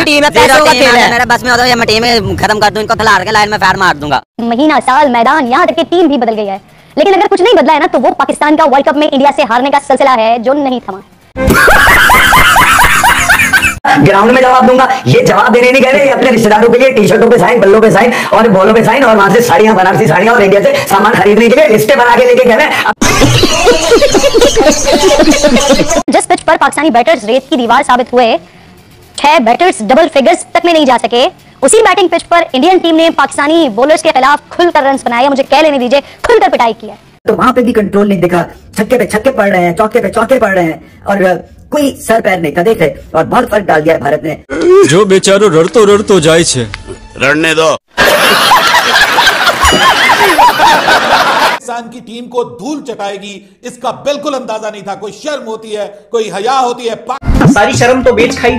Team है, पैसों का खेल है। मेरा बस में होता है मैं टीम खत्म कर दूं, इनको खिला के लाइन में फायर मार दूंगा। महीना, साल, मैदान, यहाँ तक कि टीम भी बदल गई है, लेकिन अगर कुछ नहीं बदला है ना, तो वो पाकिस्तान का वर्ल्ड कप में इंडिया से हारने का सिलसिला है जो नहीं थमा। ग्राउंड में जवाब दूंगा, ये जवाब देने नहीं गए थे, अपने रिश्तेदारों के लिए टी शर्टों पे साइन, बल्लों पे साइन और बॉलों पे साइन, और वहां से साड़ियां, बनारसी साड़ियां और इंडिया से सामान खरीदने के लिए लिस्टें बना के लेके गए। जिस पिच पर पाकिस्तानी बैटर्स रेत की दीवार साबित हुए, 6 बैटर्स डबल फिगर्स तक में नहीं जा सके, उसी बैटिंग पिच पर इंडियन टीम ने पाकिस्तानी बॉलर्स के खिलाफ खुलकर रन बनाए, मुझे कह लेने दीजिए खुलकर पिटाई की है। तो वहां पे भी कंट्रोल नहीं दिखा, छक्के पे छक्के पड़ रहे हैं, चौके पे चौके पड़ रहे हैं, और कोई सर पैर नहीं था, देखे, और बहुत फर्क डाल दिया भारत ने। जो बेचारो रड़तो जाए छे, रड़ने दो। पाकिस्तान की टीम को धूल चटाएगी इसका बिल्कुल अंदाजा नहीं था। कोई शर्म होती है, कोई हया होती है, सारी शर्म तो बेच खाई।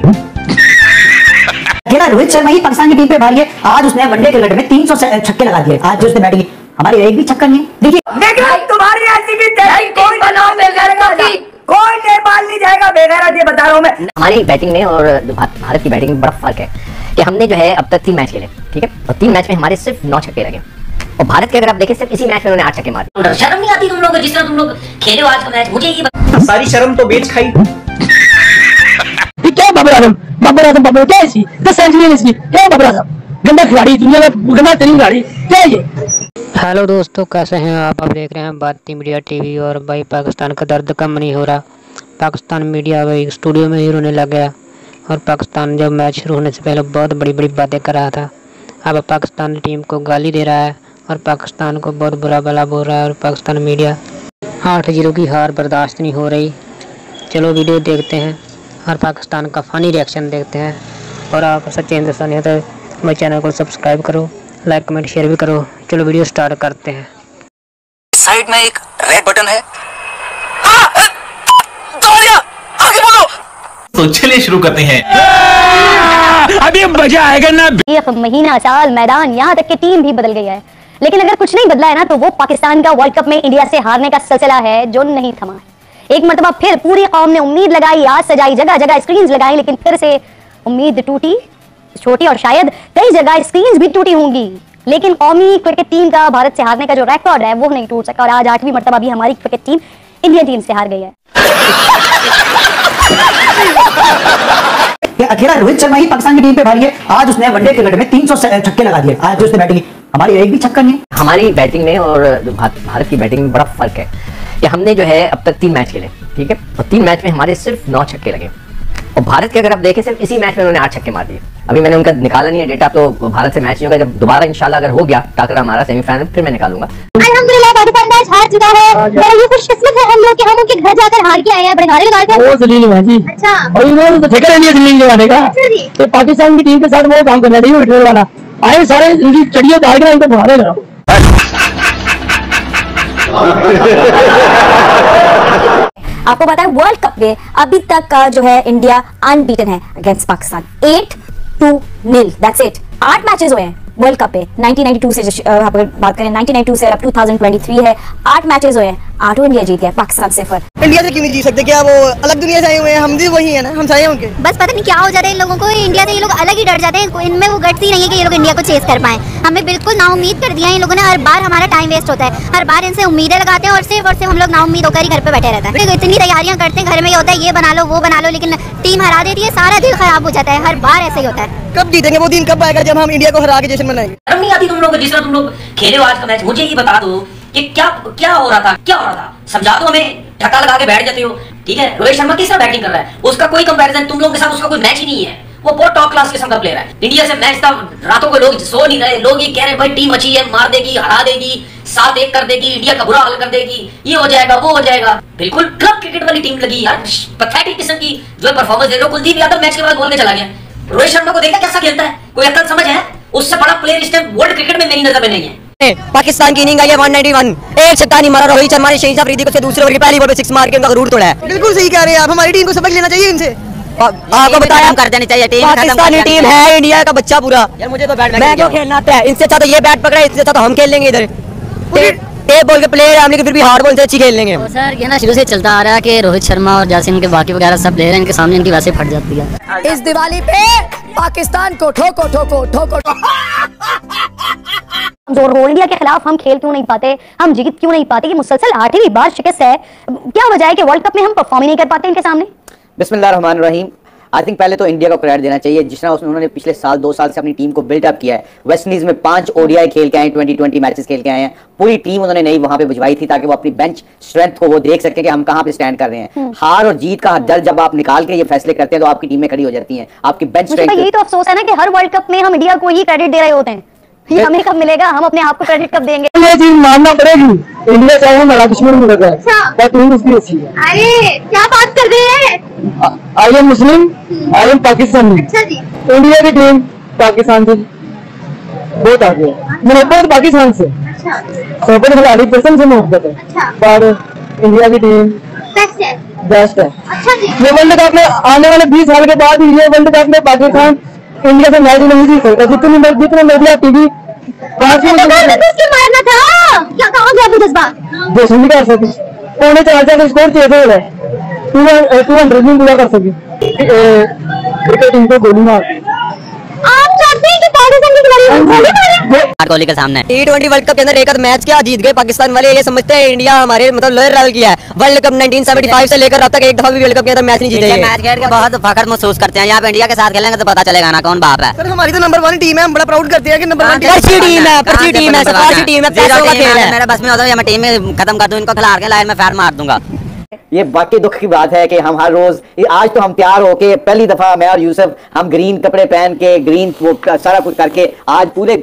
अकेला रोहित शर्मा ही पाकिस्तान की टीम पे भारी है। आज उसने वनडे के लड़े में 300 छक्के लगा दिए। आज जो उसने बैटिंग की, हमारी एक भी छक्का नहीं है। देखिए तुम्हारी ऐसी की तेरी कोई बनाओ कोई नेपाल नहीं जाएगा बेगैरत, ये बता रहा हूं मैं। हमारी बैटिंग में और भारत की बैटिंग में बड़ा फर्क है कि हमने जो है अब तक 3 मैच खेले, ठीक है, और 3 मैच में हमारे सिर्फ 9 छक्के लगे, और भारत के अगर आप देखें सिर्फ इसी मैच में उन्होंने 8 छक्के मारे। शर्म नहीं आती तुम लोगों को, जिस तरह तुम लोग खेले हो आज का मैच, मुझे ये सारी शर्म तो बेच खाई। क्या बाबर आजम क्या है इसकी 10 सेंचुरी इसकी, क्या बाबर आजम गंदा खिलाड़ी, दुनिया का गंदा तरीन खिलाड़ी क्या है ये। हेलो दोस्तों, कैसे हैं आप देख रहे हैं भारतीय मीडिया टीवी। और भाई पाकिस्तान का दर्द कम नहीं हो रहा। पाकिस्तान मीडिया भाई स्टूडियो में ही रोने लग गया, और पाकिस्तान जब मैच शुरू होने से पहले बहुत बड़ी बड़ी बातें कर रहा था, अब पाकिस्तान टीम को गाली दे रहा है और पाकिस्तान को बहुत बुरा भला बोल रहा है। और पाकिस्तान मीडिया 8-0 की हार बर्दाश्त नहीं हो रही। चलो वीडियो देखते हैं और पाकिस्तान का फ़नी रिएक्शन देखते हैं। और आप सच्चे हिंदुस्तानी हो तो मेरे चैनल को सब्सक्राइब करो, लाइक कमेंट शेयर भी करो। चलो वीडियो स्टार्ट करते हैं। साइड में एक रेड बटन है, आगे बोलो। तो चलिए शुरू करते हैं। अभी मजा आएगा ना। एक महीना, साल, मैदान, यहाँ तक कि टीम भी बदल गई है, लेकिन अगर कुछ नहीं बदला है ना, तो वो पाकिस्तान का वर्ल्ड कप में इंडिया से हारने का सिलसिला है जो नहीं थमा। एक मरतबा फिर पूरी कौम ने उम्मीद लगाई, आज सजाई, जगह जगह स्क्रीन लगाई, लेकिन फिर से उम्मीद टूटी, छोटी, और शायद कई जगह स्क्रीन भी टूटी होंगी, लेकिन कौमी क्रिकेट टीम का भारत से हारने का जो रिकॉर्ड है वो नहीं टूट सका। और आज 8वीं मरतबा भी हमारी क्रिकेट टीम इंडियन टीम से हार गई है। अकेला रोहित शर्मा ही पाकिस्तान की टीम पे भारी है। आज उसने वनडे के लड़े में 300 छक्के लगा दिए। आज जो उसने बैटिंग की, हमारी एक भी छक्का नहीं है। हमारी बैटिंग में और भारत की बैटिंग में बड़ा फर्क है कि हमने जो है अब तक 3 मैच खेले, ठीक है, और 3 मैच में हमारे सिर्फ 9 छक्के लगे, और भारत के अगर आप देखें सिर्फ इसी मैच में उन्होंने 8 छक्के मार दिए। अभी मैंने उनका निकाला नहीं है डेटा, तो भारत से मैच नहीं होगा। जब दोबारा इंशाल्लाह अगर हो गया टाकरा हमारा सेमीफाइनल, फिर मैं निकालूंगा। अल्हम्दुलिल्लाह पाकिस्तान मैच हार चुका है। बड़ा ये खुशकिस्मत है हम लोग कि हम उनके घर जाकर हार के आए हैं। बड़े नारे लगा के वो जलील है जी। अच्छा, और इन्होंने तो ठेका नहीं है जलील लगाने का। तो पाकिस्तान की टीम के साथ वो काम करना चाहिए विड्रॉल वाला। आए सारे इनकी चढ़ियों डाल के इनको मारे करो। आपको पता है वर्ल्ड कप में अभी तक का जो है इंडिया अनबीटन है against Pakistan, 8-0, that's it. 8 matches हुए हैं वर्ल्ड कप पे 1992 से, आप अगर बात करें 1992 से अब 2023 है, 8 मैचेस हुए हैं, 8 इंडिया जीत गया, पाकिस्तान 0। इंडिया से क्यों नहीं जीत सकते? क्या वो अलग दुनिया से आए हुए हैं? हम भी वही है ना, हम सारे उनके। बस पता नहीं क्या हो जाता है इन लोगों को, इंडिया से ये लोग अलग ही डर जाते हैं, इनमें वो गट्स ही नहीं है कि ये लोग इंडिया को चेस कर पाए। हमें बिल्कुल नाउम्मीद कर दिया है इन लोगों ने। हर बार हमारा टाइम वेस्ट होता है, हर बार इनसे उम्मीदें लगाते हैं और सिर्फ हम लोग नाउम्मीद होकर ही घर पे बैठे रहते हैं। इतनी तैयारियां करते हैं, घर में ये होता है ये बना लो वो बना लो, लेकिन टीम हरा देती है, सारा दिल खराब हो जाता है। हर बार ऐसे ही होता है। कब जीतेंगे? वो दिन कब आएगा जब हम इंडिया को हरा के जश्न मनाएंगे? शर्म नहीं आती तुम लोगों को, जिस तरह तुम लोग खेले हो आज का मैच, मुझे ये बता दो कि क्या हो रहा था, समझा दो हमें। ठक्का लगा के बैठ जाते हो, ठीक है। रोहित शर्मा किस तरह बैटिंग कर रहा है, उसका कोई कंपैरिजन तुम लोगों के साथ, उसका कोई मैच ही नहीं है। वो बहुत टॉप क्लास किस्म का प्लेयर है। इंडिया से मैच था, रातों को लोग सो नहीं रहे, लोग ये कह रहे हैं भाई टीम अच्छी है, मार देगी, हरा देगी, 7-1 कर देगी, इंडिया का बुरा हाल कर देगी, ये हो जाएगा वो हो जाएगा। बिल्कुल क्लब क्रिकेट वाली टीम लगी यार, पैथेटिक किस्म की जो परफॉर्मेंस दे रहे हो। कुलदीप यादव मैच के बाद बोल के चला गया। रोहित शर्मा को देखा कैसा खेलता है, कोई अकल समझ है? उससे बड़ा प्लेयर इस टाइम वर्ल्ड क्रिकेट में मेरी नजर में नहीं है। पाकिस्तान की इनिंग आई है 191, एक छक्का नहीं मारा रोहित शर्मा ने। शहीद अफरीदी को दूसरे ओवर की पहली बॉल पे 6 मार के उनका गरूर तोड़ा है। बिल्कुल सही कह रहे हैं आप, हमारी टीम को सबक लेना चाहिए इनसे। आपको बताया कर देनी चाहिए टीम, पाकिस्तानी टीम है इंडिया का बच्चा पूरा। यार मुझे तो बैट मैं क्यों खेलना आता है? इनसे अच्छा तो ये बैट पकड़ा, इससे अच्छा तो हम खेल लेंगे इधर। एक बॉल के प्लेयर हम, लेकिन फिर भी हार्ड बॉल से अच्छी खेल लेंगे। तो सर ये ना शुरू से चलता आ रहा है कि रोहित शर्मा और जैसे इनके बाकी वगैरह सब प्लेयर हैं, इनके सामने इनकी वैसे फट जाती है। इस दिवाली पे पाकिस्तान को ठोको ठोको ठोको। कमजोर इंडिया के खिलाफ हम खेल क्यों नहीं पाते, हम जीत क्यों नहीं पाते? ये मुसलसल 8वीं बार शिकस्त है। क्या वजह है कि वर्ल्ड कप में हम परफॉर्म ही नहीं कर पाते इनके सामने? बिस्मिल्लाहिर्रहमानिर्रहीम। आई थिंक पहले तो इंडिया को क्रेडिट देना चाहिए, जिस तरह उन्होंने पिछले साल 2 साल से अपनी टीम को बिल्डअप किया है। वेस्ट इंडीज में 5 ODI खेल के आए, 2020 मैचेस खेल के आए हैं। पूरी टीम उन्होंने नई वहां पे भिजवाई थी ताकि वो अपनी बेंच स्ट्रेंथ को वो देख सके कि हम कहां पे स्टैंड कर रहे हैं। हार और जीत का दर जब आप निकाल के ये फैसले करते हैं तो आपकी टीमें खड़ी हो जाती हैं, आपकी बेंच स्ट्रेंथ। यही तो अफसोस है ना कि हर वर्ल्ड कप में हम इंडिया को ही क्रेडिट दे रहे होते हैं। ये हमें कब मिलेगा? हम अपने आप को क्रेडिट कब देंगे? ये चीज मानना पड़ेगी, इंडिया चाहे हमारा दुश्मन भी लगा है, टीम उसकी अच्छी है। अरे क्या बात कर रहे हैं? I am Muslim, I am Pakistani. अच्छा जी। इंडिया की टीम पाकिस्तान से बहुत आगे है, मोहब्बत पाकिस्तान से, मोहब्बत खिलाड़ी पसंद से मोहब्बत है, पर इंडिया की टीम बेस्ट है। अच्छा जी। ये वर्ल्ड कप में आने वाले 20 साल के बाद ये वर्ल्ड कप में पाकिस्तान इंडिया से मैच नहीं जीत सकता। जितने मीडिया टीवी मारना था, क्या कहा गया वो जज्बा? दोस्तों नहीं कर सके, पौने 4 स्कोर चेज हो रहा है, 200 नहीं पूरा कर सके, क्रिकेट टीम को गोली मार। आप चाहते हैं कि पाकिस्तान के खिलाड़ी गोली मारे? कोहली के सामने T20 वर्ल्ड कप के अंदर एक मैच क्या जीत गए पाकिस्तान वाले। ये समझते हैं इंडिया हमारे मतलब लोअर लेवल की है। वर्ल्ड कप 1975 से लेकर अब तक एक दफा भी वर्ल्ड कप के अंदर मैच नहीं जीते। मैच खेल के बहुत फखर महसूस करते हैं। यहाँ पे इंडिया के साथ खेलेंगे तो पता चलेगा ना कौन बाप है। सर हमारी तो नंबर 1 टीम है, हम बड़ा प्राउड करते हैं कि नंबर 1 अच्छी टीम है, अच्छी टीम है, सिफारिशी टीम है, पैसों का खेल है। मेरे बस में होता है मैं टीम में खत्म कर दूं, इनको खिला के लाइन में फैर मार दूंगा। ये वाकई दुख की बात है कि हम हर रोज, आज तो हम तैयार होके पहली दफा मैं और यूसुफ हम ग्रीन कपड़े पहन के ग्रीन वो सारा कुछ करके आज पूरे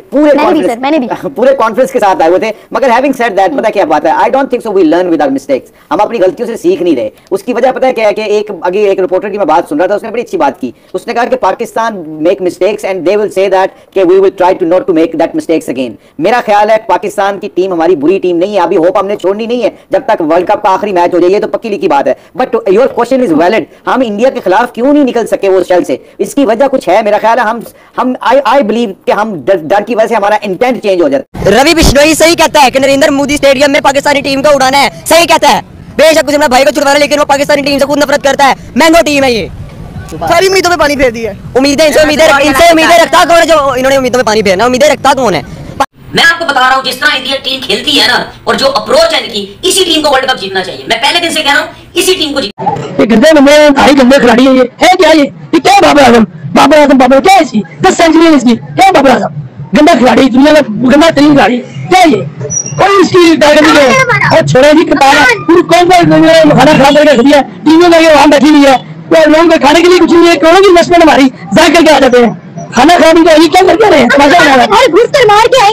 कॉन्फ्रेंस के साथ आए हुए थे। मगर हैविंग सेड दैट, पता क्या बात है, I don't think so we learn with our mistakes. हम अपनी गलतियों से सीख नहीं रहे। उसकी वजह पता है क्या है कि एक रिपोर्टर की मैं बात सुन रहा था, उसने बड़ी अच्छी बात की। उसने कहा कि Pakistan make mistakes and they will say that कि we will try to not to make that mistakes again. मेरा ख्याल है पाकिस्तान की टीम हमारी बुरी टीम नहीं है, अभी होप हमने छोड़नी नहीं है जब तक वर्ल्ड कप का आखिरी मैच हो जाए, ये तो पक्की की बात है। But your question is valid, हम इंडिया के खिलाफ क्यों नहीं निकल सके वो शेल से? इसकी वजह कुछ है, मेरा ख्याल है हम आई बिलीव कि हम डर की वजह से हमारा इंटेंट चेंज हो जाता है। रवि बिश्नोई सही कहता है कि नरेंद्र मोदी स्टेडियम में पाकिस्तानी टीम को उड़ाना है, सही कहता है। बेशक कुछ अपना भाई को छुड़वा रहा है, लेकिन वो पाकिस्तानी टीम से खुद नफरत करता है। मैंगो टीम है ये, सारी उम्मीदों में पानी फेर दी है। इनसे उम्मीदें रखता कौन है? जो इन्होंने उम्मीदों में पानी फेरना, उम्मीदें रखता कौन है? मैं आपको बता रहा हूं जिस तरह इंडिया टीम खेलती है ना, और जो अप्रोच है इनकी, इसी टीम को वर्ल्ड कप जीतना चाहिए। मैं पहले दिन से कह रहा हूं, इसी टीम को ये गंदे बंदे भाई, गंदे खिलाड़ी है। ये है क्या? ये क्या है? बाबर आजम क्या है इसकी? 10 सेंचुरी है इसकी, क्या है बाबर आजम? गंदा खिलाड़ी, दुनिया में गंदा तरीन खिलाड़ी क्या है ये? कोई इसकी टारगेट नहीं है। और छोड़े जी पूरी कौन सा खाना खराब करके रख दिया, टीमों में वहां बैठी हुई है, लोगों को खाने के लिए कुछ नहीं है। करोड़ों की इन्वेस्टमेंट हमारी जाए करके आ जाते हैं, खाना खा भी ये क्या करके रहे हैं? घुस कर मार के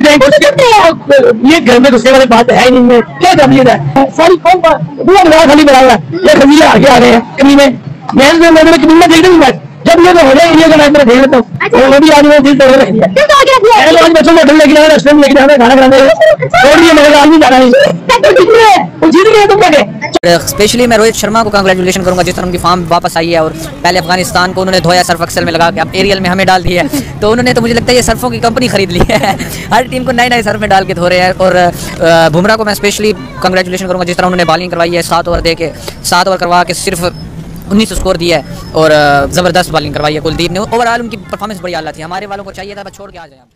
आएंगे। ये घर में घुसने वाली बात है नहीं है, क्या काबिलियत है? सारी कौन खाली बना हुआ है, ये खमीरे आगे आ रहे हैं कमीने। मैं कमीना देखने नहीं बैठ, जब ये हो जाए इंडिया का मैच में देख लेता हूँ। वो भी आज मैं दिल तोड़ रख दिया, आज बच्चों को होटल लेके जाना, रेस्टोरेंट लेके जाना, खाना खिलाने, छोड़िए मेरे आज नहीं जाना है। जीत गए तुम क्या? स्पेशली मैं रोहित शर्मा को कांग्रेचुलेशन करूंगा, जिस तरह उनकी फॉर्म वापस आई है। और पहले अफगानिस्तान को उन्होंने धोया सर्फ एक्सेल में लगा के, अब एरियल में हमें डाल दिया है। तो उन्होंने, तो मुझे लगता है ये सर्फों की कंपनी खरीद ली है। हर टीम को नए सर्फ में डाल के धो रहे हैं। और बुमराह को मैं स्पेशली कांग्रेचुलेशन करूंगा, जिस तरह उन्होंने बॉलिंग करवाई है। 7 ओवर दे के 7 ओवर करवा के सिर्फ 19 स्कोर दिया है और ज़बरदस्त बॉलिंग करवाई है कुलदीप ने। ओवरऑल उनकी परफॉर्मेंस बड़ी आला थी। हमारे वालों को चाहिए था बस छोड़ के आ जाए।